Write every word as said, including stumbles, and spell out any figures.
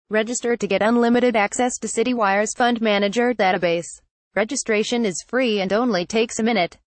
Register to get unlimited access to Citywire's fund manager database. Registration is free and only takes a minute.